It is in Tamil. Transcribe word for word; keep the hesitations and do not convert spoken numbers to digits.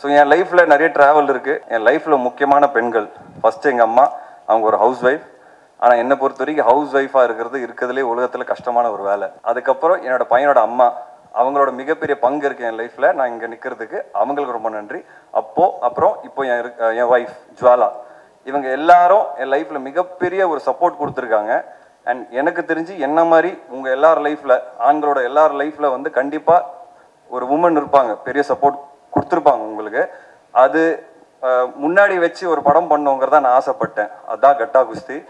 ஸோ என் லைஃப்பில் நிறைய ட்ராவல் இருக்குது. என் லைஃப்பில் முக்கியமான பெண்கள் ஃபஸ்ட்டு எங்கள் அம்மா. அவங்க ஒரு ஹவுஸ் ஒய்ஃப். ஆனால் என்னை பொறுத்த வரைக்கும் ஹவுஸ் ஒய்ஃபாக இருக்கிறது இருக்கிறதுலே உலகத்தில் கஷ்டமான ஒரு வேலை. அதுக்கப்புறம் என்னோட பையனோட அம்மா, அவங்களோட மிகப்பெரிய பங்கு இருக்குது என் லைஃப்பில். நான் இங்கே நிற்கிறதுக்கு அவங்களுக்கு ரொம்ப நன்றி. அப்போது அப்புறம் இப்போ என் என் ஒய்ஃப் ஜுவாலா, இவங்க எல்லாரும் என் லைஃப்பில் மிகப்பெரிய ஒரு சப்போர்ட் கொடுத்துருக்காங்க. அண்ட் எனக்கு தெரிஞ்சு என்ன மாதிரி உங்கள் எல்லார் லைஃப்பில், ஆண்களோட எல்லார் லைஃப்பில் வந்து கண்டிப்பாக ஒரு உமன் இருப்பாங்க, பெரிய சப்போர்ட் கொடுத்துருப்பாங்க உங்களுக்கு. அது முன்னாடி வச்சு ஒரு படம் பண்ணுங்கிறத நான் ஆசைப்பட்டேன். அதான் கட்டா குஸ்தி.